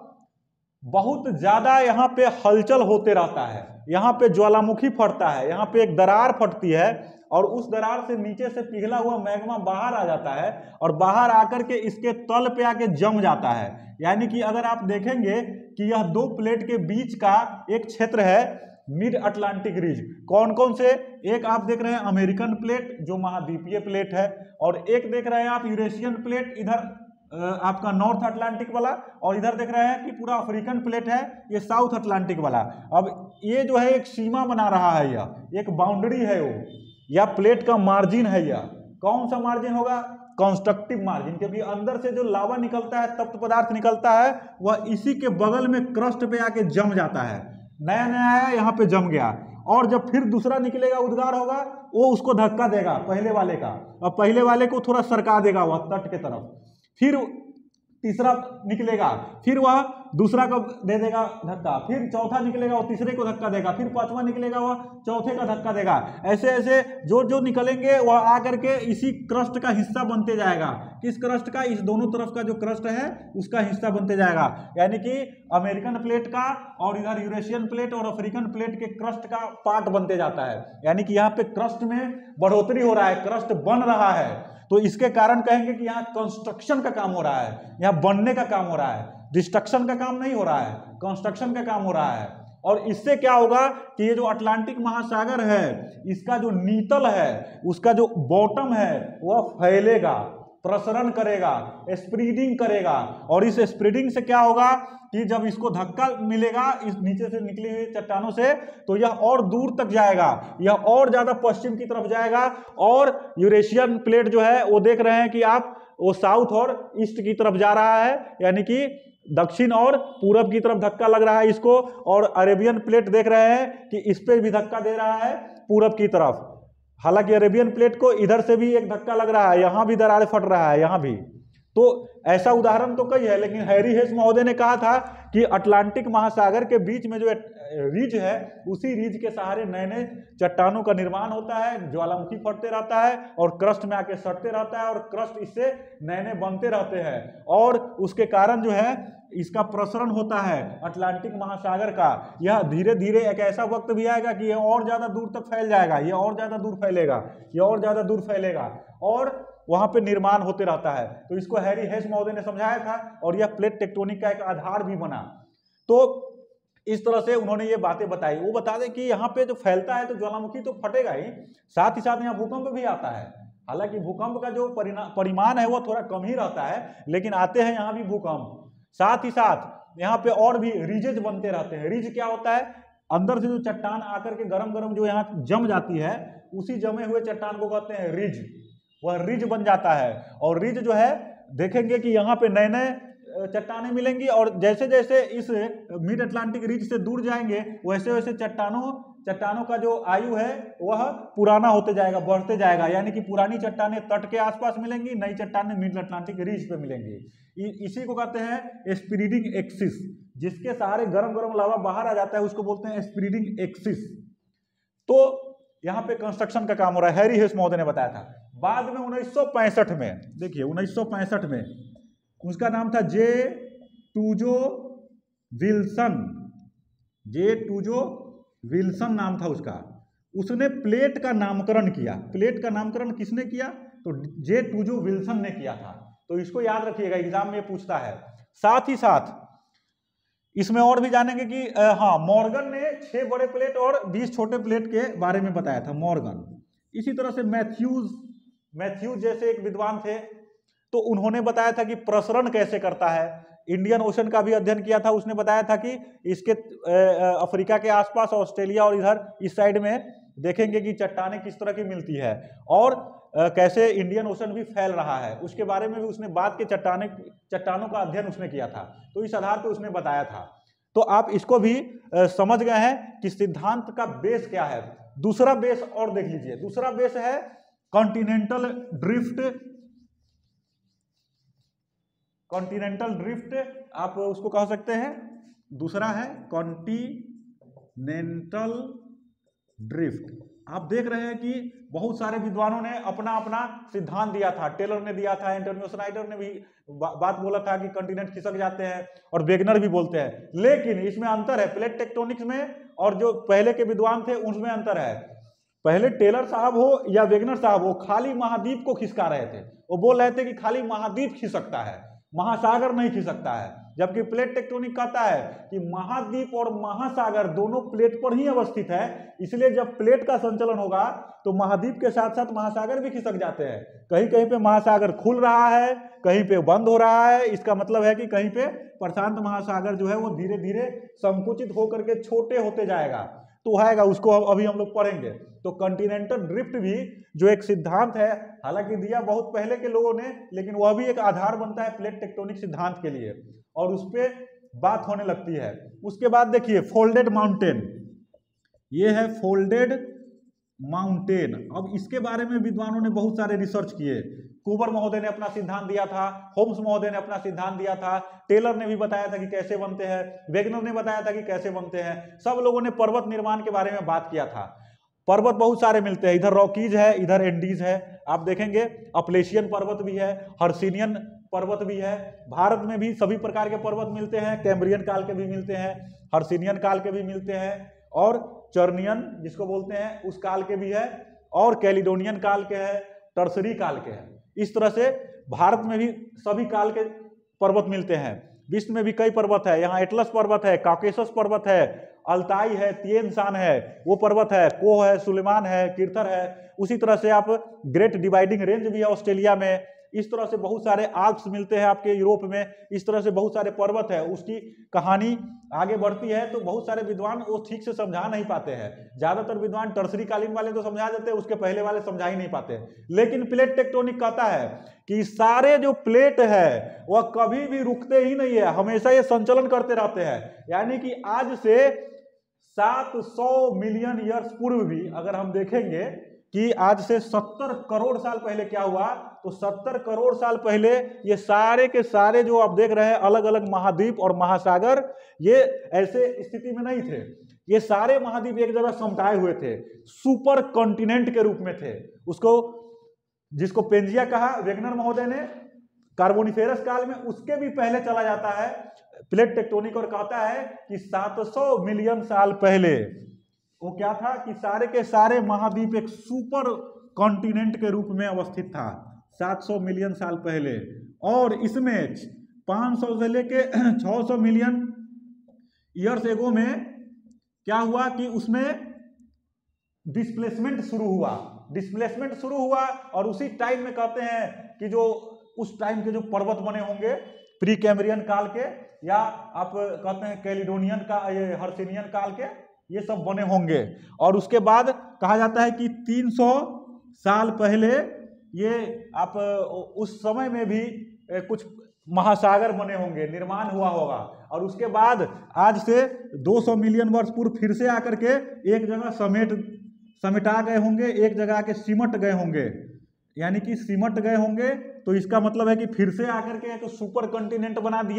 बहुत ज्यादा यहाँ पे हलचल होते रहता है। यहाँ पे ज्वालामुखी फटता है, यहाँ पे एक दरार फटती है और उस दरार से नीचे से पिघला हुआ मैग्मा बाहर आ जाता है और बाहर आकर के इसके तल पे आके जम जाता है। यानी कि अगर आप देखेंगे कि यह दो प्लेट के बीच का एक क्षेत्र है मिड अटलांटिक रिज। कौन कौन से, एक आप देख रहे हैं अमेरिकन प्लेट जो महाद्वीपीय प्लेट है, और एक देख रहे हैं आप यूरेशियन प्लेट इधर आपका नॉर्थ अटलांटिक वाला, और इधर देख रहे हैं कि पूरा अफ्रीकन प्लेट है ये साउथ अटलांटिक वाला। अब ये जो है एक सीमा बना रहा है, यह एक बाउंड्री है, वो या प्लेट का मार्जिन है। यह कौन सा मार्जिन होगा, कंस्ट्रक्टिव मार्जिन, क्योंकि अंदर से जो लावा निकलता है, तप्त पदार्थ निकलता है, वह इसी के बगल में क्रस्ट पे आके जम जाता है। नया नया आया यहाँ पे जम गया, और जब फिर दूसरा निकलेगा उद्गार होगा वो उसको धक्का देगा पहले वाले का, और पहले वाले को थोड़ा सरका देगा वह तट के तरफ। फिर तीसरा निकलेगा, फिर वह दूसरा को दे देगा धक्का, फिर चौथा निकलेगा वो तीसरे को धक्का देगा, फिर पांचवा निकलेगा वह चौथे का धक्का देगा। ऐसे ऐसे जो जो निकलेंगे वह आकर के इसी क्रस्ट का हिस्सा बनते जाएगा। किस क्रस्ट का, इस दोनों तरफ का जो क्रस्ट है उसका हिस्सा बनते जाएगा। यानी कि अमेरिकन प्लेट का और इधर यूरेशियन प्लेट और अफ्रीकन प्लेट के क्रस्ट का पार्ट बनते जाता है। यानी कि यहाँ पे क्रस्ट में बढ़ोतरी हो रहा है, क्रस्ट बन रहा है। तो इसके कारण कहेंगे कि यहाँ कंस्ट्रक्शन का काम हो रहा है, यहाँ बनने का काम हो रहा है, डिस्ट्रक्शन का काम नहीं हो रहा है, कंस्ट्रक्शन का काम हो रहा है। और इससे क्या होगा कि ये जो अटलांटिक महासागर है इसका जो नीतल है, उसका जो बॉटम है वह फैलेगा, प्रसरण करेगा, स्प्रेडिंग करेगा। और इस स्प्रेडिंग से क्या होगा कि जब इसको धक्का मिलेगा इस नीचे से निकली हुई चट्टानों से, तो यह और दूर तक जाएगा, यह और ज्यादा पश्चिम की तरफ जाएगा। और यूरेशियन प्लेट जो है वो देख रहे हैं कि आप वो साउथ और ईस्ट की तरफ जा रहा है, यानी कि दक्षिण और पूरब की तरफ धक्का लग रहा है इसको। और अरेबियन प्लेट देख रहे हैं कि इस पे भी धक्का दे रहा है पूरब की तरफ। हालांकि अरेबियन प्लेट को इधर से भी एक धक्का लग रहा है, यहां भी दरारें फट रहा है, यहां भी। तो ऐसा उदाहरण तो कई है, लेकिन हैरी हेस महोदय ने कहा था कि अटलांटिक महासागर के बीच में जो रिज है उसी रिज के सहारे नए नए चट्टानों का निर्माण होता है, ज्वालामुखी फटते रहता है और क्रस्ट में आके सटते रहता है, और क्रस्ट इससे नए नए बनते रहते हैं। और उसके कारण जो है इसका प्रसरण होता है अटलांटिक महासागर का। यह धीरे धीरे एक ऐसा वक्त भी आएगा कि यह और ज्यादा दूर तक फैल जाएगा, यह और ज्यादा दूर फैलेगा, यह और ज्यादा दूर फैलेगा, और वहां पे निर्माण होते रहता है। तो इसको हैरी हेस महोदय ने समझाया था, और यह प्लेट टेक्टोनिक का एक आधार भी बना। तो इस तरह से उन्होंने ये बातें बताई। वो बता दें कि यहाँ पे जो फैलता है तो ज्वालामुखी तो फटेगा ही, साथ ही साथ यहाँ भूकंप भी आता है। हालांकि भूकंप का जो परिमाण है वो थोड़ा कम ही रहता है, लेकिन आते हैं यहाँ भी भूकंप। साथ ही साथ यहाँ पे और भी रिजेज बनते रहते हैं। रिज क्या होता है, अंदर से जो चट्टान आकर के गरम गरम जो यहाँ जम जाती है, उसी जमे हुए चट्टान को कहते हैं रिज। वह रिज बन जाता है, और रिज जो है देखेंगे कि यहाँ पे नए नए चट्टानें मिलेंगी, और जैसे जैसे इस मिड अटलांटिक रिज से दूर जाएंगे वैसे वैसे चट्टानों चट्टानों का जो आयु है वह पुराना होते जाएगा, बढ़ते जाएगा। यानी कि पुरानी चट्टानें तट के आसपास मिलेंगी, नई चट्टानें मिड अटलांटिक रिज पे मिलेंगी। इसी को कहते हैं स्प्रेडिंग एक्सिस। जिसके सहारे गर्म गर्म लावा बाहर आ जाता है उसको बोलते हैं स्प्रेडिंग एक्सिस। तो यहाँ पे कंस्ट्रक्शन का काम हो रहा है, हैरी हेस महोदय ने बताया था। बाद में उन्नीस सौ पैंसठ में, देखिए उन्नीस सौ पैंसठ में उसका नाम था जे टूजो विल्सन, जे टूजो विल्सन नाम था उसका। उसने प्लेट का नामकरण किया। प्लेट का नामकरण किसने किया? तो जे टूजो विल्सन ने किया था। तो इसको याद रखिएगा, एग्जाम में पूछता है। साथ ही साथ इसमें और भी जानेंगे कि हाँ, मॉर्गन ने छह बड़े प्लेट और बीस छोटे प्लेट के बारे में बताया था, मॉर्गन। इसी तरह से मैथ्यूज मैथ्यूज जैसे एक विद्वान थे, तो उन्होंने बताया था कि प्रसरण कैसे करता है। इंडियन ओशन का भी अध्ययन किया था, उसने बताया था कि इसके अफ्रीका के आसपास, ऑस्ट्रेलिया और इधर इस साइड में देखेंगे कि चट्टानें किस तरह की मिलती है और कैसे इंडियन ओशन भी फैल रहा है, उसके बारे में भी उसने बाद के चट्टाने चट्टानों का अध्ययन उसने किया था। तो इस आधार पर उसने बताया था। तो आप इसको भी समझ गए हैं कि सिद्धांत का बेस क्या है। दूसरा बेस और देख लीजिए, दूसरा बेस है कॉन्टिनेंटल ड्रिफ्ट। कॉन्टिनेंटल ड्रिफ्ट आप उसको कह सकते हैं। दूसरा है कॉन्टिनेंटल ड्रिफ्ट। आप देख रहे हैं कि बहुत सारे विद्वानों ने अपना अपना सिद्धांत दिया था। टेलर ने दिया था, एंटोनियो स्नाइडर ने भी बा, बात बोला था कि कॉन्टिनेंट खिसक जाते हैं, और वेगनर भी बोलते हैं। लेकिन इसमें अंतर है, प्लेट टेक्टोनिक्स में और जो पहले के विद्वान थे उनमें अंतर है। पहले टेलर साहब हो या वेगनर साहब हो, खाली महाद्वीप को खिसका रहे थे। वो बोल रहे थे कि खाली महाद्वीप खिसकता है, महासागर नहीं खिसकता है। जबकि प्लेट टेक्टोनिक कहता है कि महाद्वीप और महासागर दोनों प्लेट पर ही अवस्थित है, इसलिए जब प्लेट का संचलन होगा तो महाद्वीप के साथ साथ महासागर भी खिसक जाते हैं। कहीं कहीं पे महासागर खुल रहा है, कहीं पे बंद हो रहा है। इसका मतलब है कि कहीं पे प्रशांत महासागर जो है वो धीरे धीरे संकुचित होकर के छोटे होते जाएगा। तो आएगा, उसको अभी हम लोग पढ़ेंगे। तो कॉन्टिनेंटल ड्रिफ्ट भी जो एक सिद्धांत है, हालांकि दिया बहुत पहले के लोगों ने, लेकिन वह भी एक आधार बनता है प्लेट टेक्टोनिक सिद्धांत के लिए, और उस पर बात होने लगती है। उसके बाद देखिए फोल्डेड माउंटेन, ये है फोल्डेड माउंटेन। अब इसके बारे में विद्वानों ने बहुत सारे रिसर्च किए। कुबर महोदय ने अपना सिद्धांत दिया था, होम्स महोदय ने अपना सिद्धांत दिया था, टेलर ने भी बताया था कि कैसे बनते हैं, वेगनर ने बताया था कि कैसे बनते हैं। सब लोगों ने पर्वत निर्माण के बारे में बात किया था। पर्वत बहुत सारे मिलते हैं, इधर रॉकीज है, इधर एंडीज है। आप देखेंगे अपलेशियन पर्वत भी है, हर्सिनियन पर्वत भी है। भारत में भी सभी प्रकार के पर्वत मिलते हैं, कैम्ब्रियन काल के भी मिलते हैं, हर्सिनियन काल के भी मिलते हैं, और चर्नियन जिसको बोलते हैं उस काल के भी है, और कैलिडोनियन काल के हैं, टर्सरी काल के हैं। इस तरह से भारत में भी सभी काल के पर्वत मिलते हैं। विश्व में भी कई पर्वत है, यहाँ एटलस पर्वत है, काकेशस पर्वत है, अल्ताई है, तिएन शान है, वो पर्वत है, कोह है, सुलेमान है, किर्थर है। उसी तरह से आप ग्रेट डिवाइडिंग रेंज भी है ऑस्ट्रेलिया में। इस तरह से बहुत सारे आल्प्स मिलते हैं आपके यूरोप में। इस तरह से बहुत सारे पर्वत है। उसकी कहानी आगे बढ़ती है तो बहुत सारे विद्वान वो ठीक से समझा नहीं पाते हैं। ज्यादातर विद्वान टर्सरी कालीन वाले तो समझा देते हैं, उसके पहले वाले समझा ही नहीं पाते। लेकिन प्लेट टेक्टोनिक कहता है कि सारे जो प्लेट है वह कभी भी रुकते ही नहीं है, हमेशा ये संचलन करते रहते हैं। यानी कि आज से सात सौ मिलियन ईयर्स पूर्व भी अगर हम देखेंगे कि आज से सत्तर करोड़ साल पहले क्या हुआ, तो सत्तर करोड़ साल पहले ये सारे के सारे जो आप देख रहे हैं अलग अलग महाद्वीप और महासागर, ये ऐसे स्थिति में नहीं थे। ये सारे महाद्वीप एक जगह समेटाए हुए थे, सुपर कॉन्टिनेंट के रूप में थे। उसको जिसको पेंजिया कहा वेगनर महोदय ने कार्बोनिफेरस काल में, उसके भी पहले चला जाता है प्लेट टेक्टोनिक, और कहता है कि सात सौ मिलियन साल पहले वो क्या था कि सारे के सारे महाद्वीप एक सुपर कॉन्टिनेंट के रूप में अवस्थित था सात सौ मिलियन साल पहले। और इसमें पाँच सौ से लेके छह सौ मिलियन ईयर्स एगो में क्या हुआ कि उसमें डिस्प्लेसमेंट शुरू हुआ डिस्प्लेसमेंट शुरू हुआ और उसी टाइम में कहते हैं कि जो उस टाइम के जो पर्वत बने होंगे प्री कैम्ब्रियन काल के, या आप कहते हैं कैलिडोनियन का, ये हर्सिनियन काल के, ये सब बने होंगे। और उसके बाद कहा जाता है कि तीन सौ साल पहले ये आप उस समय में भी कुछ महासागर बने होंगे, निर्माण हुआ होगा। और उसके बाद आज से दो सौ मिलियन वर्ष पूर्व फिर से आकर के एक जगह समेट समेटा गए होंगे, एक जगह आके सिमट गए होंगे। यानी कि सिमट गए होंगे तो इसका मतलब है कि फिर से आकर के एक सुपर कॉन्टिनेंट बना दिए।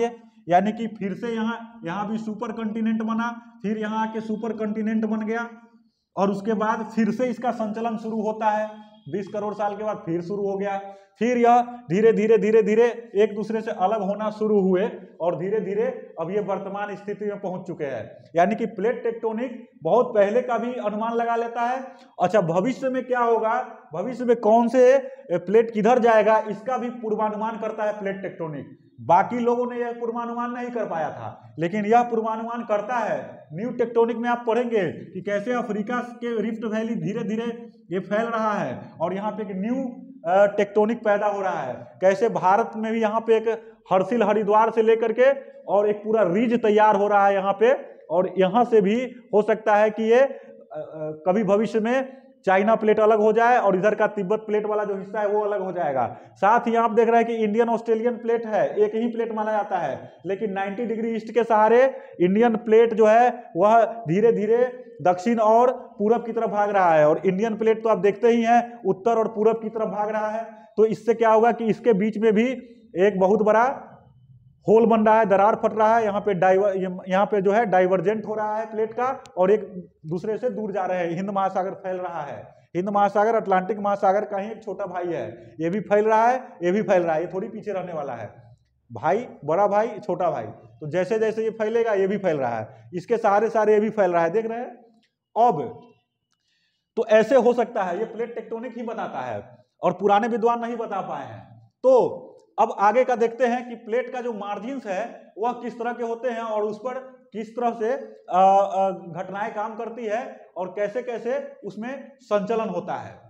यानी कि फिर से यहाँ यहाँ भी सुपर कंटिनेंट बना, फिर यहाँ आके सुपर कंटिनेंट बन गया और उसके बाद फिर से इसका संचलन शुरू होता है। बीस करोड़ साल के बाद फिर शुरू हो गया, फिर यह धीरे धीरे धीरे धीरे एक दूसरे से अलग होना शुरू हुए और धीरे धीरे अब ये वर्तमान स्थिति में पहुंच चुके हैं। यानी कि प्लेट टेक्टोनिक बहुत पहले का भी अनुमान लगा लेता है। अच्छा, भविष्य में क्या होगा, भविष्य में कौन से प्लेट किधर जाएगा, इसका भी पूर्वानुमान करता है प्लेट टेक्टोनिक। बाकी लोगों ने यह पूर्वानुमान नहीं कर पाया था, लेकिन यह पूर्वानुमान करता है। न्यू टेक्टोनिक में आप पढ़ेंगे कि कैसे अफ्रीका के रिफ्ट वैली धीरे धीरे ये फैल रहा है और यहाँ पे एक न्यू टेक्टोनिक पैदा हो रहा है। कैसे भारत में भी यहाँ पे एक हर्षिल हरिद्वार से लेकर के और एक पूरा रिज तैयार हो रहा है यहाँ पे, और यहाँ से भी हो सकता है कि ये कभी भविष्य में चाइना प्लेट अलग हो जाए और इधर का तिब्बत प्लेट वाला जो हिस्सा है वो अलग हो जाएगा। साथ ही आप देख रहे हैं कि इंडियन ऑस्ट्रेलियन प्लेट है, एक ही प्लेट माना जाता है, लेकिन नब्बे डिग्री ईस्ट के सहारे इंडियन प्लेट जो है वह धीरे धीरे दक्षिण और पूरब की तरफ भाग रहा है, और इंडियन प्लेट तो आप देखते ही हैं उत्तर और पूरब की तरफ भाग रहा है। तो इससे क्या होगा कि इसके बीच में भी एक बहुत बड़ा होल बन रहा है, दरार फट रहा है, यहाँ पे डाइवर यहाँ पे जो है डाइवर्जेंट हो रहा है प्लेट का और एक दूसरे से दूर जा रहे हैं। हिंद महासागर फैल रहा है, हिंद महासागर अटलांटिक महासागर का ही एक छोटा भाई है, ये भी फैल रहा है, ये भी फैल रहा है, ये थोड़ी पीछे रहने वाला है। भाई बड़ा भाई छोटा भाई, तो जैसे जैसे ये फैलेगा ये भी फैल रहा है, इसके सहारे सहारे ये भी फैल रहा है, देख रहे हैं। अब तो ऐसे हो सकता है, ये प्लेट टेक्टोनिक ही बताता है और पुराने विद्वान नहीं बता पाए हैं। तो अब आगे का देखते हैं कि प्लेट का जो मार्जिन्स है वह किस तरह के होते हैं और उस पर किस तरह से घटनाएं काम करती है और कैसे कैसे उसमें संचलन होता है।